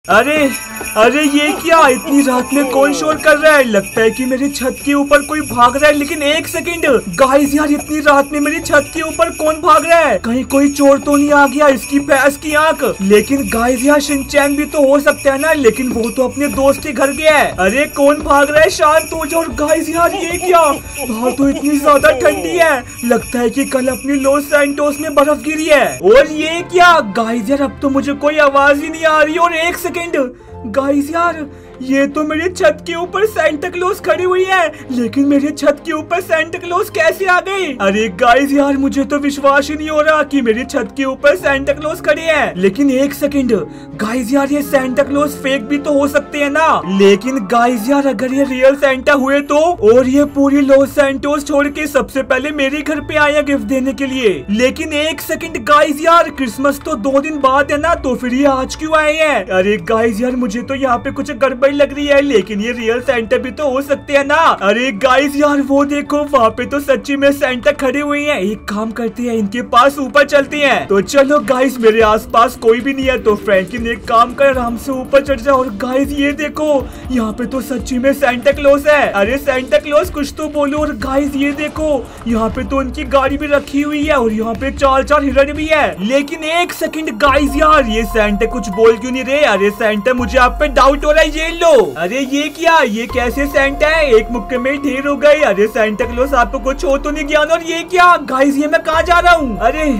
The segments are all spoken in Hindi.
अरे अरे ये क्या, इतनी रात में कौन शोर कर रहा है? लगता है कि मेरी छत के ऊपर कोई भाग रहा है। लेकिन एक सेकंड गाइस, यार इतनी रात में मेरी छत के ऊपर कौन भाग रहा है? कहीं कोई चोर तो नहीं आ गया? इसकी भैंस की आंख। लेकिन गाइस यार शिनचैन भी तो हो सकता है ना, लेकिन वो तो अपने दोस्त के घर गया है। अरे कौन भाग रहा है? शांत हो जाओ। गाइस यार ये क्या, बाहर तो इतनी ज्यादा ठंडी है, लगता है कि कल अपनी लॉस सैंटोस में बर्फ गिरी है। और ये क्या गाइस यार, अब तो मुझे कोई आवाज ही नहीं आ रही। और एक सेकंड गाइस यार, ये तो मेरी छत के ऊपर सांता क्लॉज खड़ी हुई है। लेकिन मेरी छत के ऊपर सांता क्लॉज कैसे आ गई? अरे गाइस यार, मुझे तो विश्वास ही नहीं हो रहा कि मेरी छत के ऊपर सांता क्लॉज खड़ी है। लेकिन एक सेकंड गाइस यार, ये सांता क्लॉज फेक भी तो हो सकते हैं ना। लेकिन गाइस यार, अगर ये रियल सांता हुए तो, और ये पूरी लॉस सैंटोस छोड़ के सबसे पहले मेरे घर पे आया गिफ्ट देने के लिए। लेकिन एक सेकंड गाइस यार, क्रिसमस तो 2 दिन बाद है ना, तो फिर ये आज क्यों आए हैं? अरे गाइस यार, मुझे तो यहाँ पे कुछ गड़बड़ लग रही है। लेकिन ये रियल सैंटा भी तो हो सकते हैं ना। अरे गाइस यार, वो देखो वहाँ पे तो सच्ची में सैंटा खड़े हुए हैं। एक काम करते हैं, इनके पास ऊपर चलते हैं। तो चलो गाइस, मेरे आसपास कोई भी नहीं है, तो फ्रैंकलिन एक काम कर, आराम से ऊपर चढ़ जाओ। और गाइस ये देखो, यहाँ पे तो सच्ची में सांता क्लॉज है। अरे सांता क्लॉज कुछ तो बोलो। और गाइस ये देखो, यहाँ पे तो उनकी गाड़ी भी रखी हुई है, और यहाँ पे 4 हिरण भी है। लेकिन एक सेकंड गाइस यार, ये सांता कुछ बोल क्यों नहीं रहे? अरे सांता, मुझे आप पे डाउट हो रहा है, ये लो। अरे ये क्या, ये कैसे सांता है? एक मुक्के में ढेर हो गई। अरे सांता क्लॉज, आपको कुछ हो तो नहीं गया? और ये क्या गाइस, ये मैं कहाँ जा रहा हूँ?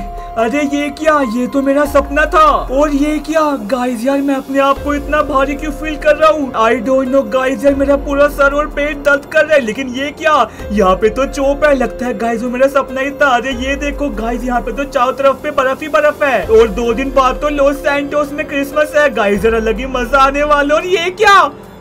अरे ये क्या, ये तो मेरा सपना था। और ये क्या गाइस यार, मैं अपने आप को इतना भारी क्यों फील कर रहा हूँ? आई डोंट नो गाइस यार, मेरा पूरा सर और पेट दर्द कर रहा है। लेकिन ये क्या, यहाँ पे तो चोप है, लगता है गाइस वो मेरा सपना ही था। अरे ये देखो गाइस, यहाँ पे तो चारों तरफ पे बर्फ ही बर्फ है। और 2 दिन बाद तो लॉस सैंटोस में क्रिसमस है। गाइस जरा लगी मजा आने वाला। और ये क्या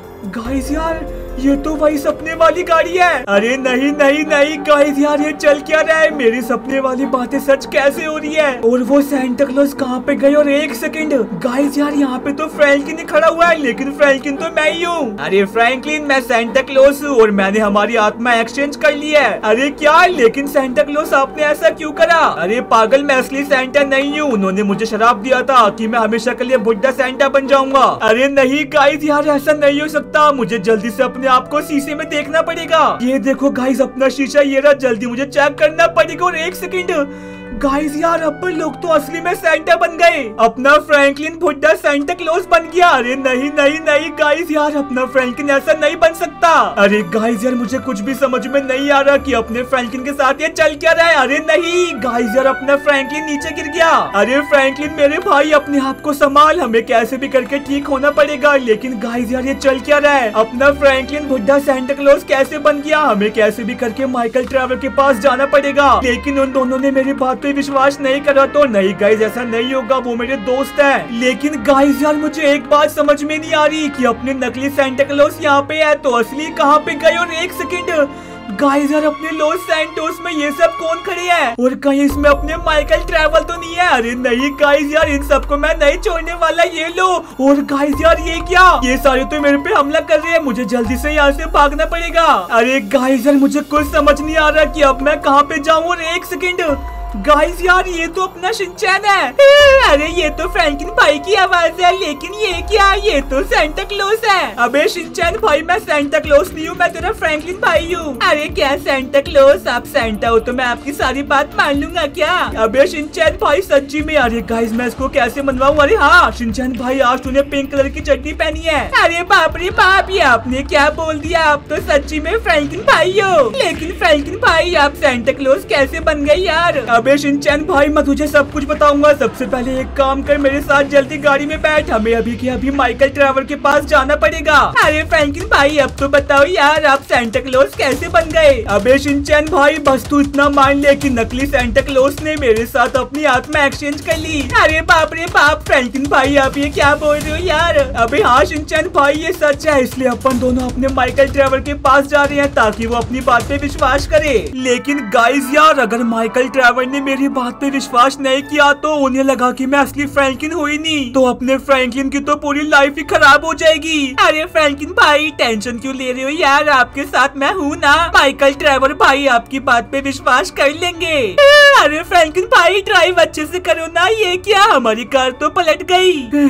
गाइस यार, ये तो वही सपने वाली गाड़ी है। अरे नहीं नहीं नहीं गाइस यार, ये चल क्या रहा है? मेरी सपने वाली बातें सच कैसे हो रही है? और वो सांता क्लॉज कहाँ पे गए? और एक सेकंड गाइस यार, यहाँ पे तो फ्रैंकलिन ही खड़ा हुआ है। लेकिन फ्रैंकलिन तो मैं ही हूँ। अरे फ्रैंकलिन, मैं सांता क्लॉज हूँ, और मैंने हमारी आत्मा एक्सचेंज कर ली है। अरे क्या? लेकिन सांता क्लॉज, आपने ऐसा क्यों करा? अरे पागल, मैं असली सांता नहीं हूँ। उन्होंने मुझे शराब दिया था कि मैं हमेशा के लिए बुढ़ा सांता बन जाऊंगा। अरे नहीं गाइस यार, ऐसा नहीं हो सकता। मुझे जल्दी से अपने आपको शीशे में देखना पड़ेगा। ये देखो गाइस, अपना शीशा ये रहा, जल्दी मुझे चेक करना पड़ेगा। और एक सेकंड गाइस यार, अपन लोग तो असली में सांता बन गए। अपना फ्रैंकलिन बुढ़ा सांता क्लॉज बन गया। अरे नहीं नहीं नहीं गाइस यार, अपना फ्रैंकलिन ऐसा नहीं बन सकता। अरे गाइस यार, मुझे कुछ भी समझ में नहीं आ रहा कि अपने फ्रैंकलिन के साथ ये चल क्या रहा है। अरे नहीं गाइस यार, अपना फ्रैंकलिन नीचे गिर गया। अरे फ्रैंकलिन मेरे भाई, अपने आप को संभाल, हमें कैसे भी करके ठीक होना पड़ेगा। लेकिन गाइस यार, ये चल क्या रहा है? अपना फ्रैंकलिन बुढ़ा सांता क्लॉज कैसे बन गया? हमें कैसे भी करके माइकल ट्रैवलर के पास जाना पड़ेगा। लेकिन उन दोनों ने मेरी बात पे विश्वास नहीं करा। तो नहीं गाइस, ऐसा नहीं होगा, वो मेरे दोस्त है। लेकिन गाइस यार, मुझे एक बात समझ में नहीं आ रही कि अपने नकली सांता क्लॉज यहाँ पे है, तो असली कहाँ पे गए? और एक सेकंड गाइस यार, अपने लॉस सैंटोस में ये सब कौन खड़े हैं? और कहीं इसमें अपने माइकल ट्रैवल तो नहीं है? अरे नहीं गाइस यार, इन सबको मैं नहीं छोड़ने वाला। ये लो। और गाइस यार ये क्या, ये सारे तो मेरे पे हमला कर रहे हैं। मुझे जल्दी से यहाँ से भागना पड़ेगा। अरे गाइस यार, मुझे कुछ समझ नहीं आ रहा कि अब मैं कहाँ पे जाऊँ। और एक सेकंड गाइस यार, ये तो अपना शिनचैन है। अरे ये तो फ्रैंकलिन भाई की आवाज है। लेकिन ये क्या, ये तो सांता क्लॉज है। अबे शिनचैन भाई, मैं सांता क्लॉज नहीं हूँ, मैं तेरा फ्रैंकलिन भाई हूँ। अरे क्या सांता क्लॉज, आप सांता हो तो मैं आपकी सारी बात मान लूंगा क्या? अबे शिनचैन भाई सच्ची में। अरे गाइस, मैं इसको कैसे मनवाऊँ? अरे हाँ शिनचैन भाई, आज तूने पिंक कलर की चड्डी पहनी है। अरे बाप रे बाप, ये आपने क्या बोल दिया? आप तो सच्ची में फ्रैंकलिन भाई हो। लेकिन फ्रैंकलिन भाई, आप सांता क्लॉज कैसे बन गए यार? अबे शिनचैन भाई, मैं तुझे सब कुछ बताऊंगा। सबसे पहले एक काम कर, मेरे साथ जल्दी गाड़ी में बैठ, हमें अभी के अभी माइकल ट्रैवलर के पास जाना पड़ेगा। अरे फ्रैंकलिन भाई, अब तो बताओ यार, आप सांता क्लॉज कैसे बन गए? अबे शिनचैन भाई, बस तू इतना मान ले कि नकली सांता क्लॉज ने मेरे साथ अपनी आत्मा एक्सचेंज कर ली। अरे बाप रे बाप फ्रैंकलिन भाई, आप ये क्या बोल रहे हो यार? अबे हाँ शिनचैन भाई, ये सच है, इसलिए अपन दोनों अपने माइकल ट्रैवलर के पास जा रहे हैं ताकि वो अपनी बात पे विश्वास करे। लेकिन गाइस यार, अगर माइकल ट्रैवलर ने मेरी बात पे विश्वास नहीं किया तो उन्हें लगा कि मैं असली फ्रैंकलिन हुई नहीं, तो अपने फ्रैंकलिन की तो पूरी लाइफ ही खराब हो जाएगी। अरे फ्रैंकलिन भाई, टेंशन क्यों ले रहे हो यार? आपके साथ मैं हूँ ना। माइकल ट्रैवलर भाई आपकी बात पे विश्वास कर लेंगे। अरे फ्रैंकलिन भाई, ड्राइव अच्छे से करो ना। ये क्या, हमारी कार तो पलट गई।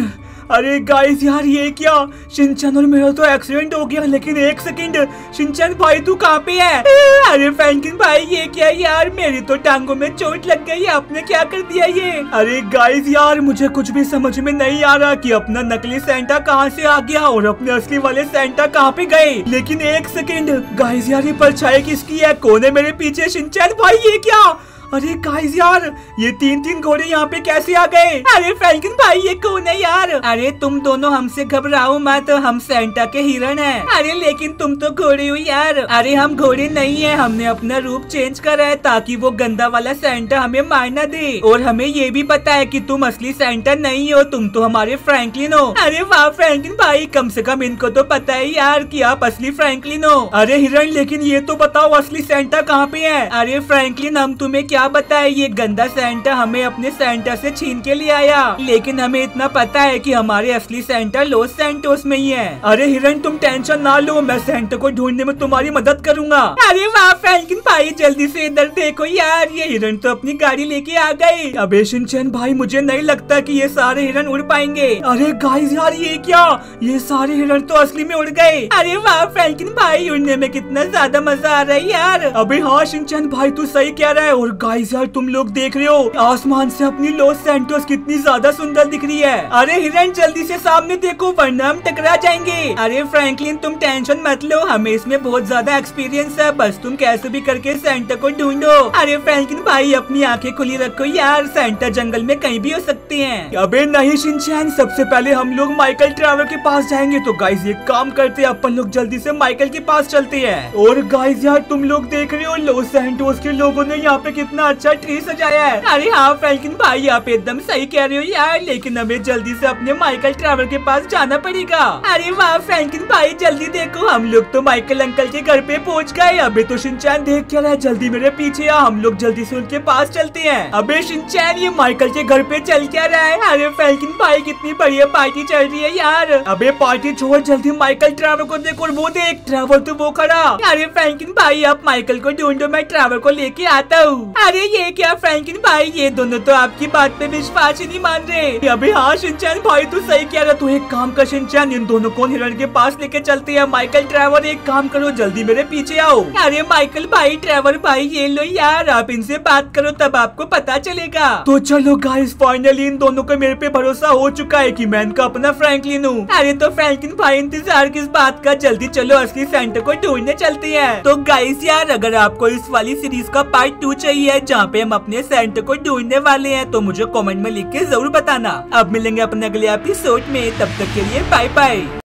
अरे गाइस यार ये क्या, शिनचैन और मेरा तो एक्सीडेंट हो गया, लेकिन एक सेकंड, शिनचैन भाई तू कहाँ पे है? अरे फ्रैंकलिन भाई ये क्या यार, मेरी तो टांगों में चोट लग गई, आपने क्या कर दिया ये? अरे गाइस यार मुझे कुछ भी समझ में नहीं आ रहा कि अपना नकली सेंटा कहाँ से आ गया और अपने असली वाले सेंटा कहाँ पे गए। लेकिन एक सेकंड गाइस यार, ये परछाई किसकी है? कौन है मेरे पीछे? शिनचैन भाई ये क्या? अरे गाइस यार ये तीन घोड़े यहाँ पे कैसे आ गए? अरे फ्रैंकलिन भाई ये कौन है यार? अरे तुम दोनों हमसे घबराओ मत, हम सेंटा के हिरण हैं। अरे लेकिन तुम तो घोड़े हो यार। अरे हम घोड़े नहीं है, हमने अपना रूप चेंज करा है ताकि वो गंदा वाला सेंटा हमें मार ना दे। और हमें ये भी पता है कि तुम असली सेंटा नहीं हो, तुम तो हमारे फ्रैंकलिन हो। अरे वाह फ्रैंकलिन भाई, कम से कम इनको तो पता है यार कि आप असली फ्रैंकलिन हो। अरे हिरण लेकिन ये तो बताओ असली सेंटा कहाँ पे है? अरे फ्रैंकलिन हम तुम्हें क्या बताए, ये गंदा सेंटा हमें अपने सेंटा से छीन के ले आया, लेकिन हमें इतना पता है कि हमारे असली सेंटा लॉस सैंटोस में ही है। अरे हिरण तुम टेंशन ना लो, मैं सेंटा को ढूंढने में तुम्हारी मदद करूंगा। अरे वाह फ्रैंकलिन भाई, जल्दी से इधर देखो यार, ये हिरण तो अपनी गाड़ी लेके आ गए। अबे शिनचैन भाई मुझे नहीं लगता कि ये सारे हिरण उड़ पाएंगे। अरे गाइस यार ये क्या, ये सारे हिरण तो असली में उड़ गए। अरे वाह फ्रैंकलिन भाई, उड़ने में कितना ज्यादा मजा आ रहा है यार। अबे हाँ शिनचैन भाई तू सही कह रहा है। और गाइस यार तुम लोग देख रहे हो आसमान से अपनी लॉस सैंटोस कितनी ज्यादा सुंदर दिख रही है। अरे हिरण जल्दी से सामने देखो वरना हम टकरा जाएंगे। अरे फ्रैंकलिन तुम टेंशन मत लो, हमें इसमें बहुत ज्यादा एक्सपीरियंस है, बस तुम कैसे भी करके सेंटा को ढूंढो। अरे फ्रैंकलिन भाई अपनी आंखें खुली रखो यार, सेंटा जंगल में कहीं भी हो सकते हैं। अबे नहीं शिनचैन, सबसे पहले हम लोग माइकल ट्रैवर के पास जाएंगे। तो गाइस ये काम करते हैं, अपन लोग जल्दी से माइकल के पास चलते हैं। और गाइस यार तुम लोग देख रहे हो लॉस सैंटोस के लोगों ने यहाँ पे कितना अच्छा ट्री सजाया है। अरे हाँ फ्रैंकलिन भाई आप एकदम सही कह रहे हो यार, लेकिन हमें जल्दी से अपने माइकल ट्रैवर के पास जाना पड़ेगा। अरे वाह फ्रैंकलिन भाई जल्दी देखो, हम लोग तो माइकल अंकल के घर पे पहुँच गए। अबे तो शिनचैन देख क्या रहा है, जल्दी मेरे पीछे आ, हम लोग जल्दी से उनके पास चलते हैं। अबे शिनचैन ये माइकल के घर पे चल क्या रहा है? अरे फ्रैंकलिन भाई कितनी बढ़िया पार्टी चल रही है यार। अबे पार्टी छोड़, जल्दी माइकल ट्रैवर को देखो, और वो देख ट्रैवर तो वो खड़ा। अरे फ्रैंकलिन भाई आप माइकल को ढूंढो, मैं ट्रैवर को लेके आता हूँ। अरे ये क्या फ्रैंकलिन भाई, ये दोनों तो आपकी बात पे विश्वास ही नहीं मान रहे। अबे हाँ शिनचैन भाई तू सही कह रहा, तू एक काम कर शिनचैन, इन दोनों को हिरण के पास लेके चलते हैं। माइकल ट्रैवर एक काम करो, जल्दी मेरे पीछे आओ। अरे माइकल भाई ट्रैवर भाई ये लो यार, आप इनसे बात करो तब आपको पता चलेगा। तो चलो गाइस फाइनली इन दोनों को मेरे पे भरोसा हो चुका है कि मैं इनका अपना फ्रैंकलिन हूँ। अरे तो फ्रैंकलिन भाई इंतजार किस बात का, जल्दी चलो असली सेंटा को ढूंढने चलते हैं। तो गाइस यार अगर आपको इस वाली सीरीज का पार्ट 2 चाहिए जहाँ पे हम अपने सेंटा को ढूंढने वाले हैं तो मुझे कमेंट में लिख के जरूर बताना। अब मिलेंगे अपने अगले एपिसोड में, तब तक के लिए बाय बाय।